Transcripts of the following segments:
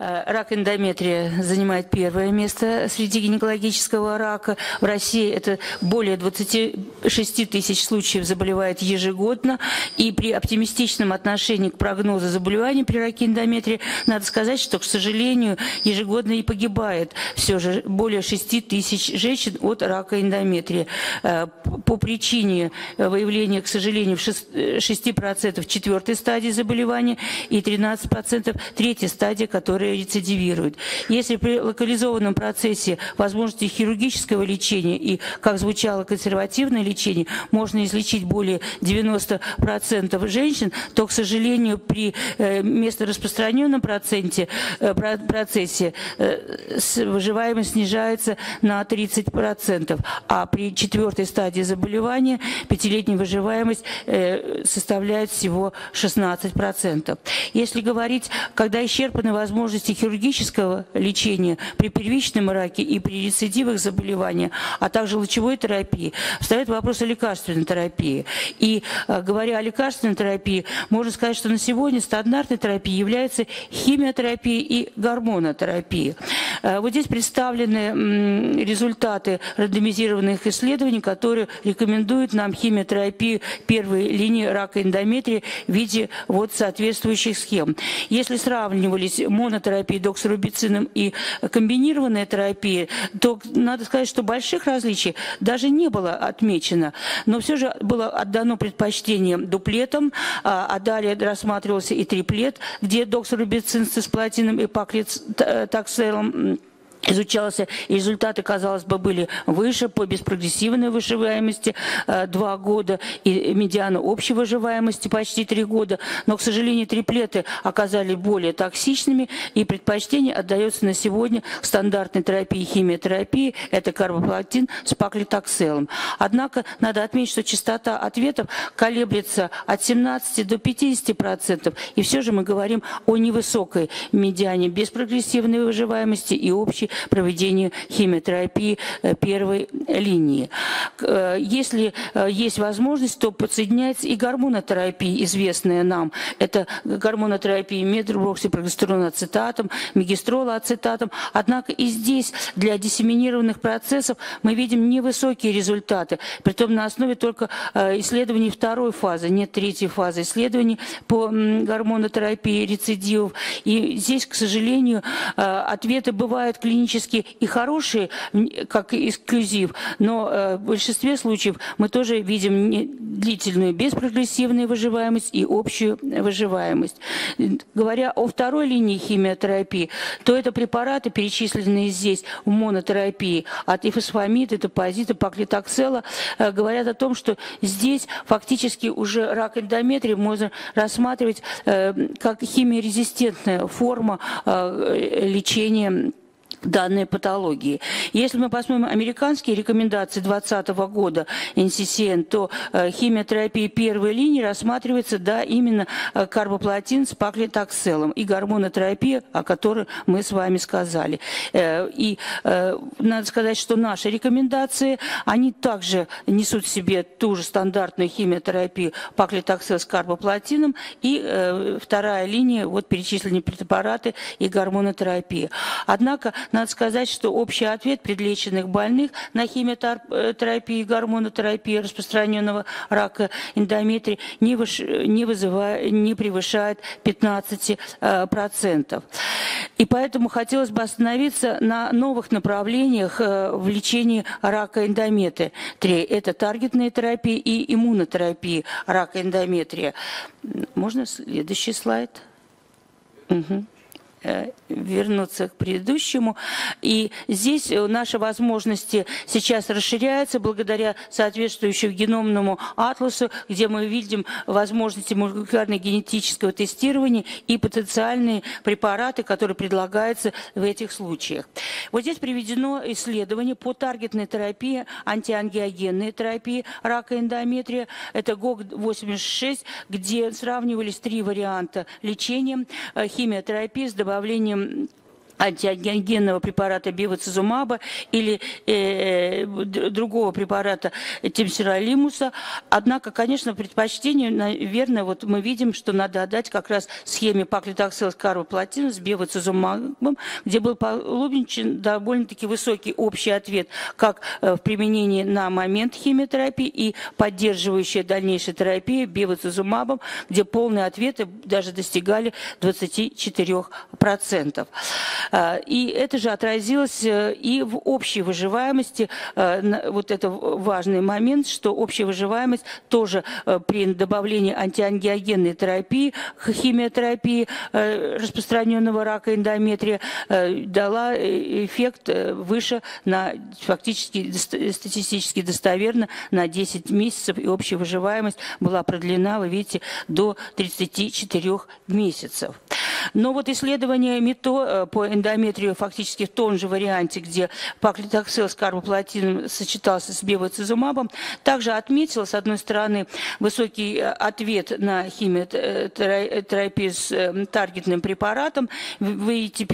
Рак эндометрия занимает первое место среди гинекологического рака. В России это более 26 тысяч случаев заболевает ежегодно. И при оптимистичном отношении к прогнозу заболеваний при раке эндометрия надо сказать, что, к сожалению, ежегодно и погибает все же более 6 тысяч женщин от рака эндометрия. По причине выявления, к сожалению, в 6% четвертой стадии заболевания и 13% третьей стадии, которая рецидивируют. Если при локализованном процессе возможности хирургического лечения и, как звучало, консервативное лечение, можно излечить более 90% женщин, то, к сожалению, при местораспространенном процессе выживаемость снижается на 30%, а при четвертой стадии заболевания пятилетняя выживаемость составляет всего 16%. Если говорить, когда исчерпаны возможности хирургического лечения при первичном раке и при рецидивах заболевания, а также лучевой терапии, встает вопрос о лекарственной терапии. И говоря о лекарственной терапии, можно сказать, что на сегодня стандартной терапией является химиотерапия и гормонотерапия. Вот здесь представлены результаты рандомизированных исследований, которые рекомендуют нам химиотерапию первой линии рака эндометрия в виде вот соответствующих схем. Если сравнивались монотерапия доксорубицином и комбинированная терапия, то надо сказать, что больших различий даже не было отмечено. Но все же было отдано предпочтение дуплетам, а далее рассматривался и триплет, где доксорубицин с цисплатином и паклитакселом изучался, и результаты, казалось бы, были выше по беспрогрессивной выживаемости 2 года и медиана общей выживаемости почти 3 года. Но, к сожалению, триплеты оказались более токсичными, и предпочтение отдается на сегодня стандартной терапии и химиотерапии. Это карбоплатин с паклитакселом. Однако надо отметить, что частота ответов колеблется от 17 до 50%. И все же мы говорим о невысокой медиане беспрогрессивной выживаемости и общей проведению химиотерапии первой линии. Если есть возможность, то подсоединяется и гормонотерапия, известная нам. Это гормонотерапия медрооксипрогестероноацетатом, мегестролоацетатом. Однако и здесь для диссеминированных процессов мы видим невысокие результаты. Притом на основе только исследований второй фазы, нет третьей фазы исследований по гормонотерапии рецидивов. И здесь, к сожалению, ответы бывают клинические и хорошие, как эксклюзив, но в большинстве случаев мы тоже видим длительную беспрогрессивную выживаемость и общую выживаемость. Говоря о второй линии химиотерапии, то это препараты, перечисленные здесь в монотерапии, от ифосфамида, топозита, паклитаксела, говорят о том, что здесь фактически уже рак эндометрия можно рассматривать как химиорезистентная форма лечения данной патологии. Если мы посмотрим американские рекомендации 2020 года NCCN, то химиотерапия первой линии рассматривается, да, именно карбоплатин с паклитакселом и гормонотерапия, о которой мы с вами сказали. И надо сказать, что наши рекомендации, они также несут в себе ту же стандартную химиотерапию паклитаксел с карбоплатином и вторая линия, вот перечисленные препараты и гормонотерапия. Однако надо сказать, что общий ответ предлеченных больных на химиотерапию и гормонотерапию распространенного рака эндометрия не превышает 15%. И поэтому хотелось бы остановиться на новых направлениях в лечении рака эндометрия. Это таргетная терапия и иммунотерапия рака эндометрия. Можно следующий слайд? Угу. Вернуться к предыдущему. И здесь наши возможности сейчас расширяются благодаря соответствующему геномному атласу, где мы видим возможности молекулярно-генетического тестирования и потенциальные препараты, которые предлагаются в этих случаях. Вот здесь приведено исследование по таргетной терапии, антиангиогенной терапии рака эндометрия. Это ГОГ-86, где сравнивались 3 варианта лечения: химиотерапии с добавлением антиангиогенного препарата бевацизумаба или другого препарата темсиролимуса. Однако, конечно, предпочтение, наверное, вот мы видим, что надо отдать как раз схеме паклитоксел с карбоплатином с бевацизумабом, где был получен довольно-таки высокий общий ответ как в применении на момент химиотерапии и поддерживающая дальнейшая терапия бевацизумабом, где полные ответы даже достигали 24%. И это же отразилось и в общей выживаемости. Вот это важный момент, что общая выживаемость тоже при добавлении антиангиогенной терапии, химиотерапии распространенного рака эндометрия дала эффект выше на фактически статистически достоверно на 10 месяцев, и общая выживаемость была продлена, вы видите, до 34 месяцев. Но вот исследование МИТО по эндометрию фактически в том же варианте, где паклитоксел с карбоплатином сочетался с бевацизумабом, также отметил, с одной стороны, высокий ответ на химиотерапию с таргетным препаратом, вы видите,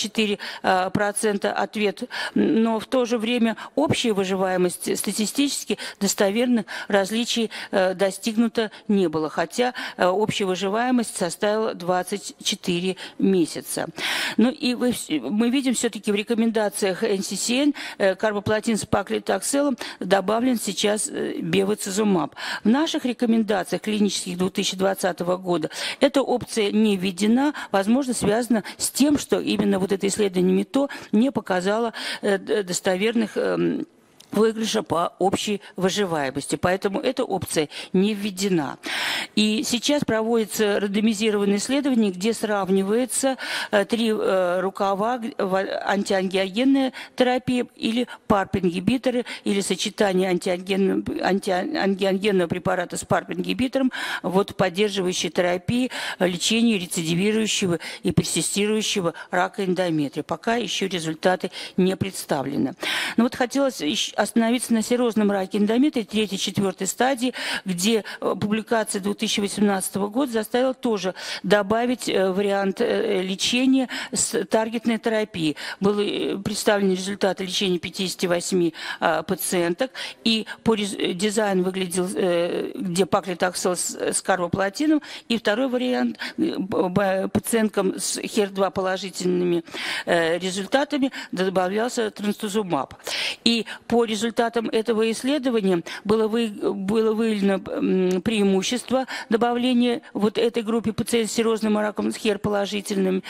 54% ответ, но в то же время общая выживаемость статистически достоверных различий достигнута не было, хотя общая выживаемость составила 24 месяца. Ну и мы видим все-таки в рекомендациях NCCN карбоплатин с паклитокселом добавлен сейчас бевацизумаб. В наших рекомендациях клинических 2020 года эта опция не введена, возможно, связана с тем, что именно вот это исследование МИТО не показало достоверных выигрыша по общей выживаемости. Поэтому эта опция не введена. И сейчас проводится рандомизированное исследование, где сравнивается 3 рукава: антиангиогенная терапия или PARP-ингибиторы, или сочетание антиангиогенного препарата с PARP-ингибитором, вот поддерживающей терапии лечения рецидивирующего и персистирующего рака эндометрия. Пока еще результаты не представлены. Но вот хотелось остановиться на серозном раке эндометрия 3-4 стадии, где публикация 2018 года заставила тоже добавить вариант лечения с таргетной терапией. Были представлены результаты лечения 58 пациенток, и по дизайну выглядел, где паклитоксел с карбоплатином, и второй вариант пациенткам с HER2 положительными результатами добавлялся трастузумаб. И по результатам этого исследования было выявлено преимущество добавления вот этой группе пациентов с серозным раком с HER положительным,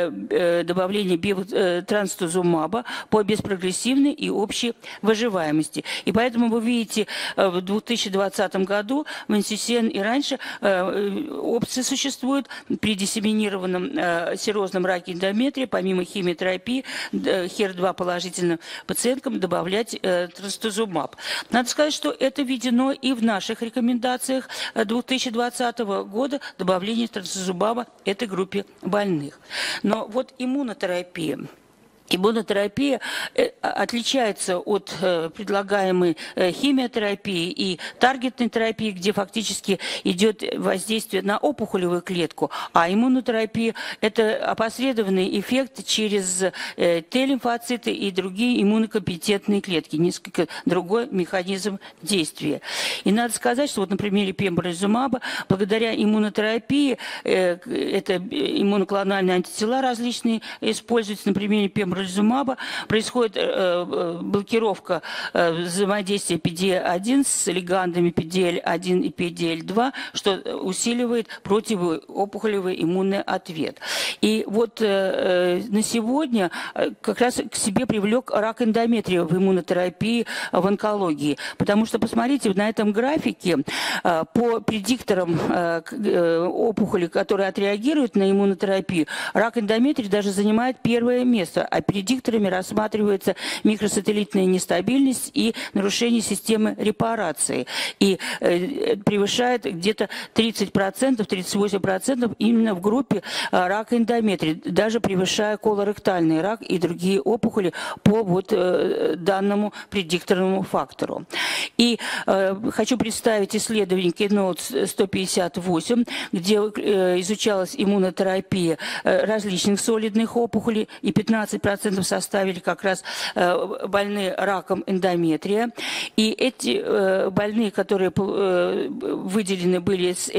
добавления трастузумаба по беспрогрессивной и общей выживаемости. И поэтому вы видите, в 2020 году в NCCN и раньше опции существуют при диссеминированном серозном раке эндометрия, помимо химиотерапии, HER2 положительным пациенткам добавлять трастузумаб. Надо сказать, что это введено и в наших рекомендациях 2020 года, добавление трастузумаба этой группе больных. Но вот иммунотерапия. Иммунотерапия отличается от предлагаемой химиотерапии и таргетной терапии, где фактически идет воздействие на опухолевую клетку, а иммунотерапия – это опосредованный эффект через Т-лимфоциты и другие иммунокомпетентные клетки, несколько другой механизм действия. И надо сказать, что вот на примере пембролизумаба, благодаря иммунотерапии, это иммуноклональные антитела различные используются, на примере пембролизумаба, происходит блокировка взаимодействия PDL1 с лигандами PDL1 и PDL2, что усиливает противоопухолевый иммунный ответ. И вот на сегодня как раз к себе привлек рак эндометрия в иммунотерапии, в онкологии. Потому что, посмотрите, на этом графике по предикторам опухоли, которые отреагируют на иммунотерапию, рак эндометрия даже занимает первое место, предикторами рассматривается микросателлитная нестабильность и нарушение системы репарации. И превышает где-то 30%, 38% именно в группе рака эндометрия, даже превышая колоректальный рак и другие опухоли по вот данному предикторному фактору. И хочу представить исследование Keynote 158, где изучалась иммунотерапия различных солидных опухолей, и 15% составили как раз больные раком эндометрия. И эти больные, которые выделены были с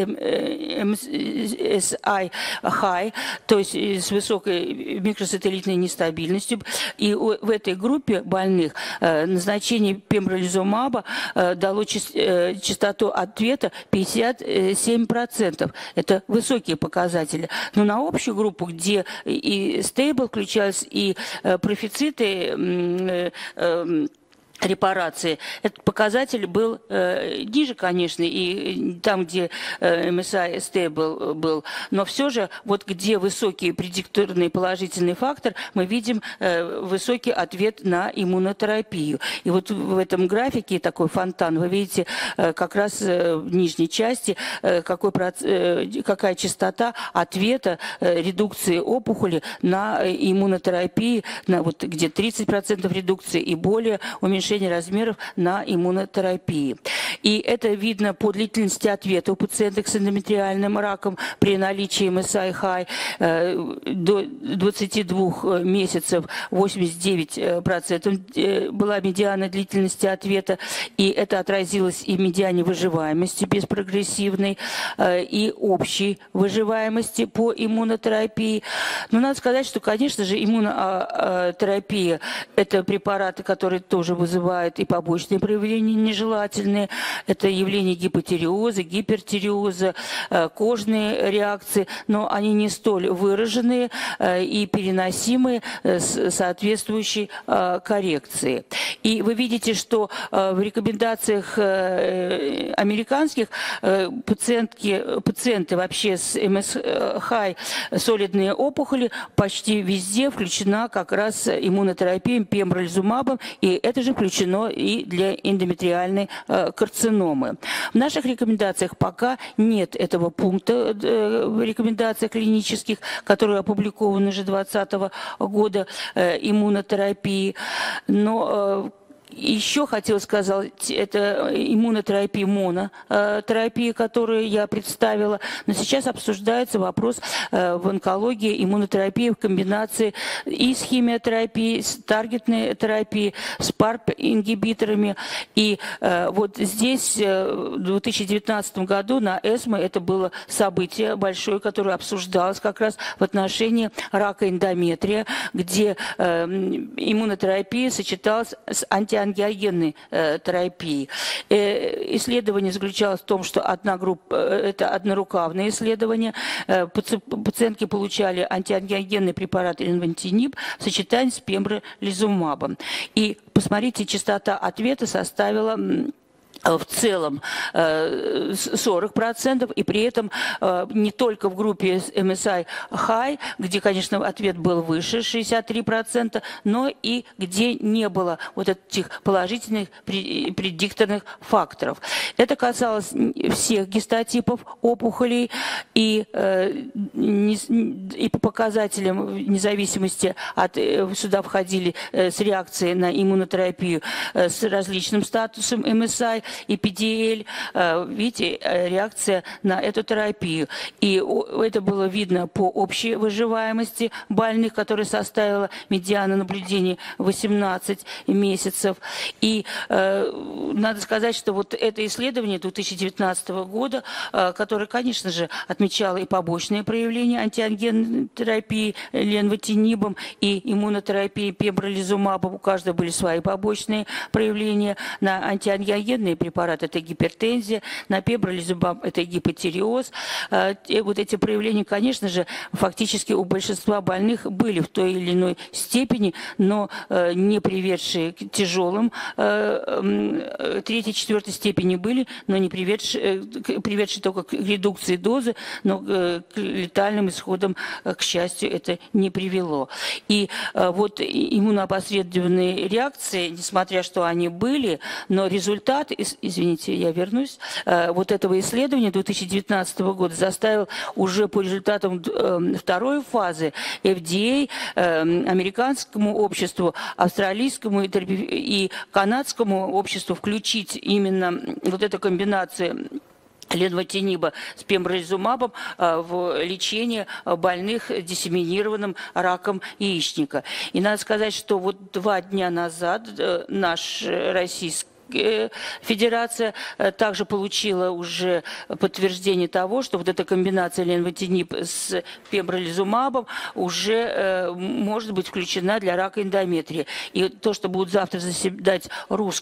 MSI high, то есть с высокой микросателлитной нестабильностью, и в этой группе больных назначение пембролизумаба дало частоту ответа 57%. Это высокие показатели. Но на общую группу, где и стейбл включались, и профициты репарации, этот показатель был ниже, конечно, и там, где MSI stable был, но все же, вот где высокий предикторный положительный фактор, мы видим высокий ответ на иммунотерапию. И вот в этом графике такой фонтан, вы видите как раз в нижней части, какая частота ответа редукции опухоли на иммунотерапии, на вот где 30% редукции и более уменьшение размеров на иммунотерапии. И это видно по длительности ответа у пациенток с эндометриальным раком при наличии MSI high до 22 месяцев 89% была медиана длительности ответа, и это отразилось и в медиане выживаемости беспрогрессивной, и общей выживаемости по иммунотерапии. Но надо сказать, что, конечно же, иммунотерапия – это препараты, которые тоже вызывают и побочные проявления нежелательные. Это явление гипотиреоза, гипертиреоза, кожные реакции, но они не столь выраженные и переносимые с соответствующей коррекцией. И вы видите, что в рекомендациях американских пациенты вообще с MSI солидные опухоли почти везде включена как раз иммунотерапия пембролизумабом, и это же включено и для эндометриальной карциномы. В наших рекомендациях пока нет этого пункта в рекомендациях клинических, которые опубликованы уже 2020 года, иммунотерапии, но еще хотела сказать, это иммунотерапия, монотерапия, которую я представила. Но сейчас обсуждается вопрос в онкологии иммунотерапии в комбинации и с химиотерапией, с таргетной терапией, с PARP-ингибиторами. И вот здесь в 2019 году на ESMO это было событие большое, которое обсуждалось как раз в отношении рака эндометрия, где иммунотерапия сочеталась с антиангиогенной терапией. Исследование заключалось в том, что одна группа, это однорукавное исследование, пациентки получали антиангиогенный препарат ленвотиниб в сочетании с пембролизумабом. И посмотрите, частота ответа составила в целом 40%, и при этом не только в группе MSI high, где, конечно, ответ был выше, 63%, но и где не было вот этих положительных предикторных факторов. Это касалось всех гистотипов опухолей, и по показателям, вне зависимости от, сюда входили с реакцией на иммунотерапию с различным статусом MSI, и PDL, видите, реакция на эту терапию. И это было видно по общей выживаемости больных, которая составила медиана наблюдений 18 месяцев. И надо сказать, что вот это исследование 2019 года, которое, конечно же, отмечало и побочные проявления антиангенной терапии ленвотинибом и иммунотерапии пембролизумабом, у каждого были свои побочные проявления. На антиангиогенные препараты это гипертензия, на пембролизумаб это гипотиреоз. И вот эти проявления, конечно же, фактически у большинства больных были в той или иной степени, но не приведшие к тяжелым, третьей, четвертой степени были, но не приведшие только к редукции дозы, но к летальным исходом, к счастью, это не привело. И вот иммуноопосредованные реакции, несмотря что они были, но результат, извините, я вернусь, вот этого исследования 2019 года заставил уже по результатам второй фазы FDA, американскому обществу, австралийскому и канадскому обществу включить именно вот эту комбинацию ленвотиниба с пембролизумабом в лечении больных диссеминированным раком яичника. И надо сказать, что вот 2 дня назад наш российский Федерация также получила уже подтверждение того, что вот эта комбинация ленвотиниб с пембролизумабом уже может быть включена для рака эндометрия. И то, что будут завтра заседать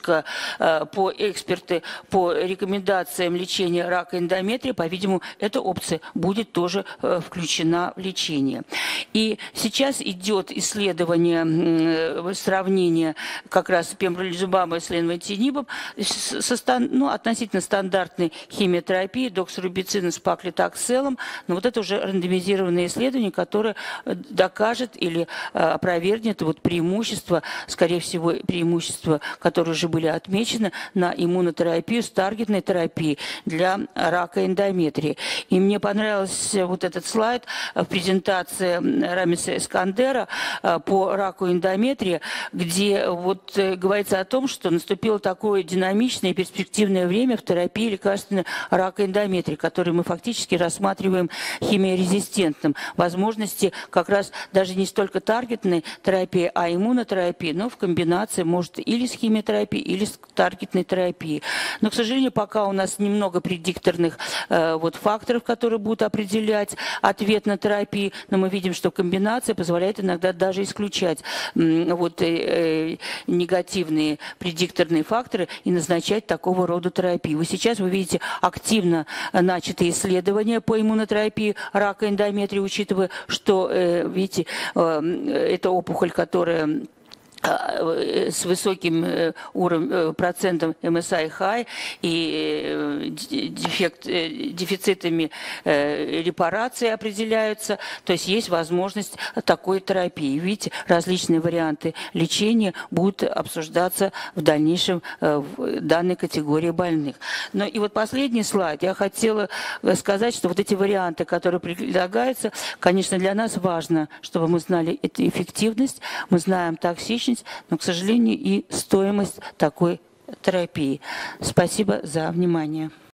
по эксперты по рекомендациям лечения рака эндометрия, по-видимому, эта опция будет тоже включена в лечение. И сейчас идет исследование сравнения как раз пембролизумаба с ленвотинибом относительно стандартной химиотерапии, доксорубицина с паклитакселом, но вот это уже рандомизированное исследование, которое докажет или опровергнет вот преимущества, скорее всего, преимущества, которые уже были отмечены на иммунотерапию с таргетной терапией для рака эндометрия. И мне понравился вот этот слайд в презентации Рамиса Эскандера по раку эндометрия, где вот говорится о том, что наступило такое динамичное и перспективное время в терапии лекарственного рака эндометрия, который мы фактически рассматриваем химиорезистентным. Возможности как раз даже не столько таргетной терапии, а иммунотерапии, но в комбинации может или с химиотерапией, или с таргетной терапией. Но, к сожалению, пока у нас немного предикторных факторов, которые будут определять ответ на терапию, но мы видим, что комбинация позволяет иногда даже исключать негативные предикторные факторы и назначать такого рода терапию. Сейчас вы видите активно начатые исследования по иммунотерапии рака эндометрия, учитывая, что, видите, это опухоль, которая с высоким процентом MSI high и дефицитами репарации определяются. То есть есть возможность такой терапии. Видите, различные варианты лечения будут обсуждаться в дальнейшем в данной категории больных. Но и вот последний слайд. Я хотела сказать, что вот эти варианты, которые предлагаются, конечно, для нас важно, чтобы мы знали эту эффективность, мы знаем токсичность, но, к сожалению, и стоимость такой терапии. Спасибо за внимание.